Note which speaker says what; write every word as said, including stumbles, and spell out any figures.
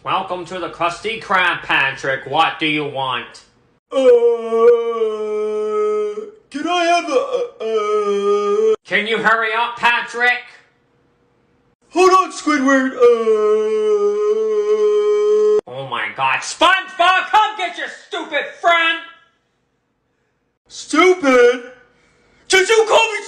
Speaker 1: Welcome to the Krusty Krab, Patrick. What do you want?
Speaker 2: Uh, can I have a, uh,
Speaker 1: Can you hurry up, Patrick?
Speaker 2: Hold on, Squidward, uh...
Speaker 1: Oh my god, SpongeBob, come get your stupid friend!
Speaker 2: Stupid? Did you call me